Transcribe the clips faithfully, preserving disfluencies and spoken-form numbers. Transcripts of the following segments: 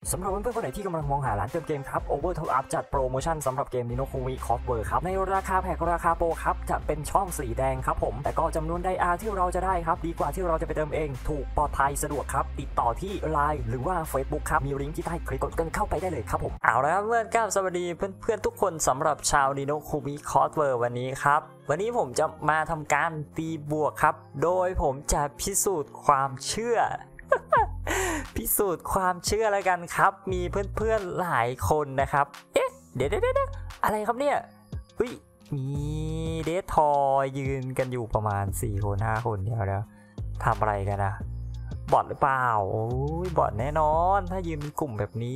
สำหรับเพื่อนๆคนไหนที่กำลังมองหาร้านเติมเกมครับ Over Top Up จัดโปรโมชั่นสำหรับเกม Ni no Kuni Cross Worlds ครับในราคาแพ็คราคาโปรครับจะเป็นช่องสีแดงครับผมแต่ก็จำนวนไดอาร์ที่เราจะได้ครับดีกว่าที่เราจะไปเติมเองถูกปลอดภัยสะดวกครับติดต่อที่ ไลน์ หรือว่า Facebook ครับมีลิงก์ที่ใต้คลิปกดกันเข้าไปได้เลยครับผมเอาละครับเพื่อนครับสวัสดีเพื่อนๆทุกคนสำหรับชาว Ni no Kuni Cross Worlds วันนี้ครับวันนี้ผมจะมาทำการตีบวกครับโดยผมจะพิสูจน์ความเชื่อ พิสูจน์ความเชื่อแล้วกันครับมีเพื่อนๆหลายคนนะครับเอ๊ะเดี๋ยวเดี๋ยวอะไรครับเนี่ยเฮ้ยมีเดททอยยืนกันอยู่ประมาณสี่คนห้าคนเดียวแล้วทำอะไรกันนะบอทหรือเปล่าโอ้ยบอทแน่นอนถ้ายืนเป็นกลุ่มแบบนี้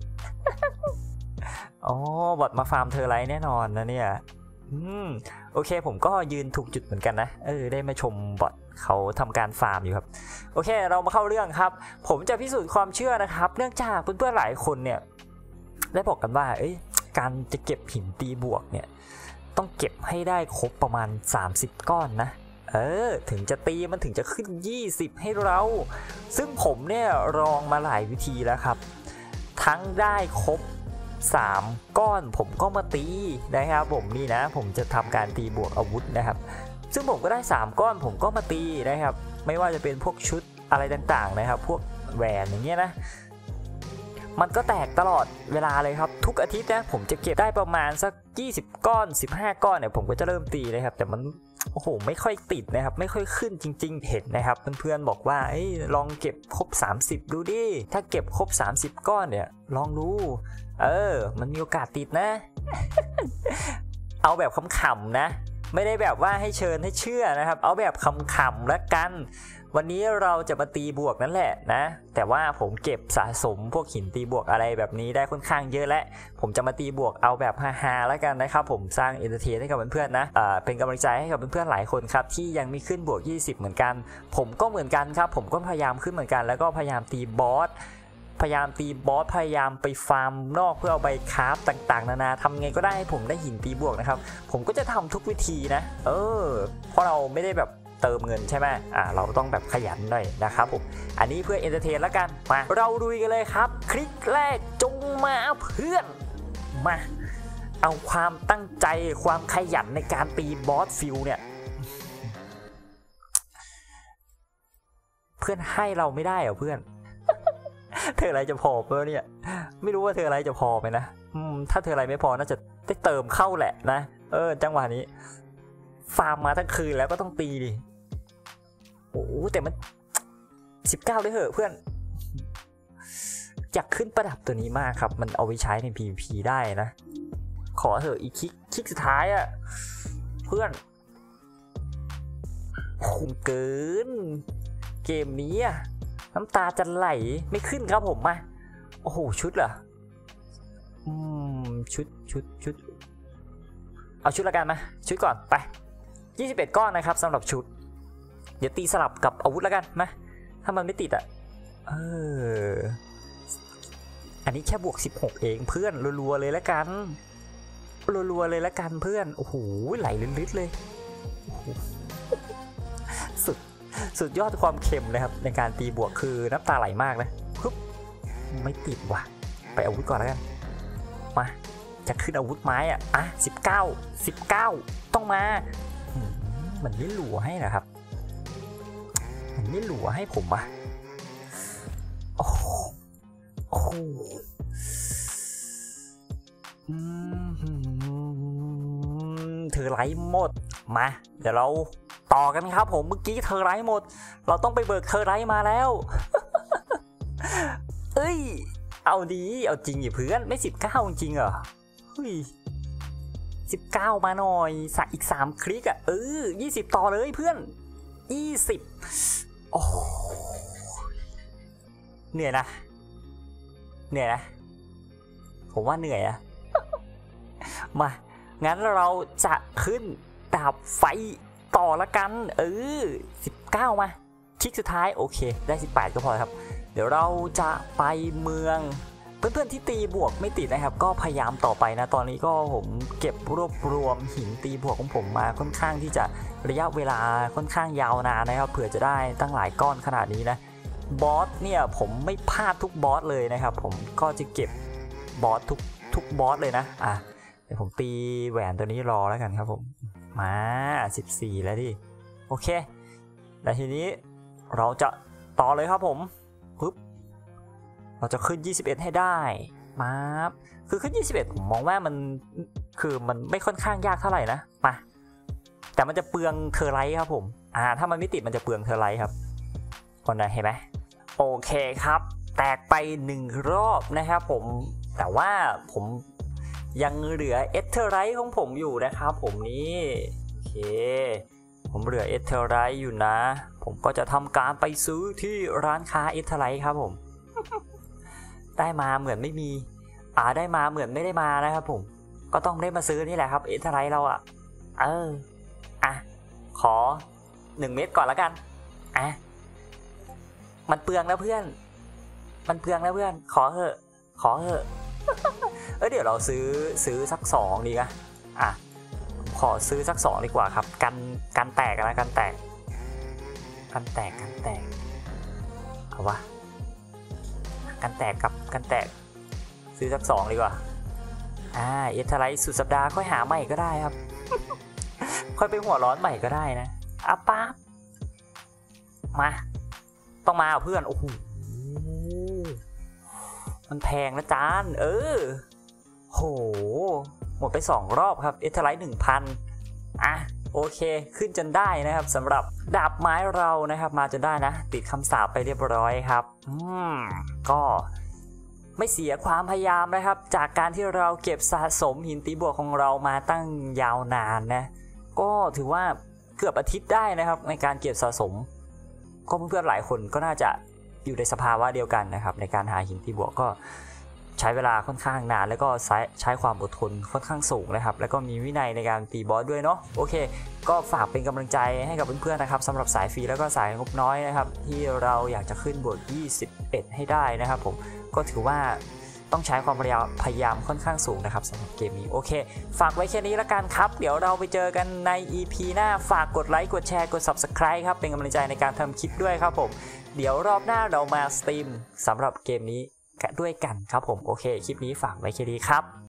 อ๋อบอทมาฟาร์มเธอไรแน่นอนนะเนี่ยอืมโอเคผมก็ยืนถูกจุดเหมือนกันนะเออได้มาชมบอทเขาทำการฟาร์มอยู่ครับโอเคเรามาเข้าเรื่องครับผมจะพิสูจน์ความเชื่อนะครับเนื่องจากเพื่อนๆหลายคนเนี่ยได้บอกกันว่าเอ้ยการจะเก็บหินตีบวกเนี่ยต้องเก็บให้ได้ครบประมาณสามสิบก้อนนะเออถึงจะตีมันถึงจะขึ้นยี่สิบให้เราซึ่งผมเนี่ยลองมาหลายวิธีแล้วครับทั้งได้ครบสามก้อนผมก็มาตีนะครับผมนี่นะผมจะทำการตีบวกอาวุธนะครับซึ่งผมก็ได้สามก้อนผมก็มาตีนะครับไม่ว่าจะเป็นพวกชุดอะไรต่างๆนะครับพวกแหวนอย่างเงี้ยนะมันก็แตกตลอดเวลาเลยครับทุกอาทิตย์นะผมจะเก็บได้ประมาณสักยี่สิบก้อนสิบห้าก้อนเนี่ยผมก็จะเริ่มตีนะครับแต่มันโอ้โหไม่ค่อยติดนะครับไม่ค่อยขึ้นจริงๆเห็นนะครับเพื่อนๆบอกว่าเอ้ยลองเก็บครบสามสิบดูดิถ้าเก็บครบสามสิบก้อนเนี่ยลองดูเออมันมีโอกาสติดนะ เอาแบบขำๆนะไม่ได้แบบว่าให้เชิญให้เชื่อนะครับเอาแบบขำๆแล้วกันวันนี้เราจะมาตีบวกนั่นแหละนะแต่ว่าผมเก็บสะสมพวกหินตีบวกอะไรแบบนี้ได้ค่อนข้างเยอะและผมจะมาตีบวกเอาแบบฮาๆแล้วกันนะครับผมสร้างเอนเตอร์เทนให้กับเพื่อนๆนะอ่าเป็นกำลังใจให้กับเพื่อนๆหลายคนครับที่ยังไม่ขึ้นบวกยี่สิบเหมือนกันผมก็เหมือนกันครับผมก็พยายามขึ้นเหมือนกันแล้วก็พยายามตีบอสพยายามตีบอสพยายามไปฟาร์มนอกเพื่อเอาใบคราฟต่างๆนานาทำไงก็ได้ให้ผมได้หินตีบวกนะครับผมก็จะทำทุกวิธีนะเออเพราะเราไม่ได้แบบเติมเงินใช่ไหมอ่าเราต้องแบบขยันหน่อยนะครับผมอันนี้เพื่อเอนเตอร์เทนแล้วกันมาเราดูกันเลยครับคลิกแรกจงมาเพื่อนมาเอาความตั้งใจความขยันในการตีบอสฟิลเนี่ยเพื่อนให้เราไม่ได้เหรอเพื่อน เธออะไรจะพอเพื่อเนี่ยไม่รู้ว่าเธออะไรจะพอไหมนะอืมถ้าเธออะไรไม่พอน่าจะได้เติมเข้าแหละนะเออจังหวะนี้ฟาร์มมาทั้งคืนแล้วก็ต้องตีดิโอ้แต่มันสิบเก้าได้เหอะเพื่อนอยากขึ้นประดับตัวนี้มากครับมันเอาไว้ใช้ใน พี วี พี ได้นะขอเถอะอีกคลิกคลิกสุดท้ายอะเพื่อนคุ้มเกินเกมนี้อะน้ำตาจะไหลไม่ขึ้นครับผมมาโอ้โหชุดเหรออืมชุดชุดชุดเอาชุดละกันมาชุดก่อนไปยี่สิบเอ็ดก้อนนะครับสำหรับชุดเดี๋ยวตีสลับกับอาวุธละกันมาถ้ามันไม่ติดอ่ะเอออันนี้แค่บวกสิบหกเองเพื่อนรัวๆเลยละกันรัวๆเลยละกันเพื่อนโอ้โหไหลลึดๆเลยสุดสุดยอดความเค็มนะครับในการตีบวกคือน้ำตาไหลมากนะปึ๊บไม่ติดว่ะไปอาวุธก่อนแล้วกันมาจะขึ้นอาวุธไม้อ่ะอ่ะสิบเก้า สิบเก้าต้องมามันไม่หลัวให้นะครับมันไม่หลัวให้ผมอ่ะโอ้โหเธอไล่หมดมาเดี๋ยวเราต่อกันครับผมเมื่อกี้เธอไล่หมดเราต้องไปเบิกเธอไล่มาแล้วเอ้ยเอาดีเอาจริงอย่าเพื่อนไม่สิบเก้าจริงเหรอเฮ้ยสิบเก้ามาหน่อยสักอีกสามคลิกอ่ะเออยี่สิบต่อเลยเพื่อนยี่สิบโอ้เหนื่อยนะเหนื่อยนะผมว่าเหนื่อยอะมางั้นเราจะขึ้นดาบไฟต่อละกันเออสิบเก้ามาคลิกสุดท้ายโอเคได้สิบแปดก็พอครับเดี๋ยวเราจะไปเมืองเพื่อนๆที่ตีบวกไม่ติดนะครับก็พยายามต่อไปนะตอนนี้ก็ผมเก็บรวบรวมหินตีบวกของผมมาค่อนข้างที่จะระยะเวลาค่อนข้างยาวนานนะครับเผื่อจะได้ตั้งหลายก้อนขนาดนี้นะบอสเนี่ยผมไม่พลาดทุกบอสเลยนะครับผมก็จะเก็บบอสทุกทุกบอสเลยนะอ่ะเดี๋ยวผมตีแหวนตัวนี้รอแล้วกันครับผมมาสิบสี่แล้วดิโอเคแล้วทีนี้เราจะต่อเลยครับผมปึ๊บเราจะขึ้นยี่สิบเอ็ดให้ได้มาคือขึ้นยี่สิบเอ็ดผมมองว่ามันคือมันไม่ค่อนข้างยากเท่าไหร่นะมาแต่มันจะเปลืองเทอร์ไลท์ครับผมอ่าถ้ามันไม่ติดมันจะเปลืองเทอร์ไลท์ครับคนนั้นเห็นไหมโอเคครับแตกไปหนึ่งรอบนะครับผมแต่ว่าผมยังเหลือเอเทอร์ไลท์ของผมอยู่นะครับผมนี่โอเคผมเหลือเอเทอร์ไลท์อยู่นะผมก็จะทำการไปซื้อที่ร้านค้าเอเทอร์ไลท์ครับผม ได้มาเหมือนไม่มีอ่าได้มาเหมือนไม่ได้มานะครับผมก็ต้องได้มาซื้อนี่แหละครับเอเทอร์ไลท์เราอ่ะเอออ่ะขอหนึ่งเม็ดก่อนแล้วกันอ่ะมันเปลืองแล้วเพื่อนมันเปลืองแล้วเพื่อนขอเถอะขอเถอะ เออเดี๋ยวเราซื้อซื้อสักสองดีนะอ่ะขอซื้อสักสองดีกว่าครับกันกันแตกนะกันแตกกันแตกกันแตกเอาวะกันแตกกับกันแตกซื้อสักสองดีกว่าอ่าเอเทอร์ไลท์สุดสัปดาห์ค่อยหาใหม่ก็ได้ครับ ค่อยไปหัวร้อนใหม่ก็ได้นะอ่ะป๊าบมาต้องมาเพื่อนโอ้โหมันแพงนะจานเออโหหมดไปสองรอบครับเอเทอร์ไลท์หนึ่งพันอ่ะโอเคขึ้นจนได้นะครับสำหรับดาบไม้เรานะครับมาจนได้นะติดคำสาปไปเรียบร้อยครับอืมก็ไม่เสียความพยายามนะครับจากการที่เราเก็บสะสมหินตีบวกของเรามาตั้งยาวนานนะก็ถือว่าเกือบอาทิตย์ได้นะครับในการเก็บสะสมก็เพื่อนๆหลายคนก็น่าจะอยู่ในสภาวะเดียวกันนะครับในการหาหินตีบวกก็ใช้เวลาค่อนข้างนานแล้วก็ใช้ใช้ความอดทนค่อนข้างสูงนะครับแล้วก็มีวินัยในการตีบอสด้วยเนาะโอเคก็ฝากเป็นกำลังใจให้กับเพื่อนๆนะครับสำหรับสายฟรีแล้วก็สายงบน้อยนะครับที่เราอยากจะขึ้นบวกยี่สิบเอ็ดให้ได้นะครับผมก็ถือว่าต้องใช้ความพยายามพยายามค่อนข้างสูงนะครับสำหรับเกมนี้โอเคฝากไว้แค่นี้ละกันครับเดี๋ยวเราไปเจอกันใน อี พี หน้าฝากกดไลค์กดแชร์กด ซับสไครบ์ ครับเป็นกำลังใจในการทำคลิปด้วยครับผมเดี๋ยวรอบหน้าเรามาสตรีมสำหรับเกมนี้ด้วยกันครับผมโอเคคลิปนี้ฝากไว้แค่นี้ครับ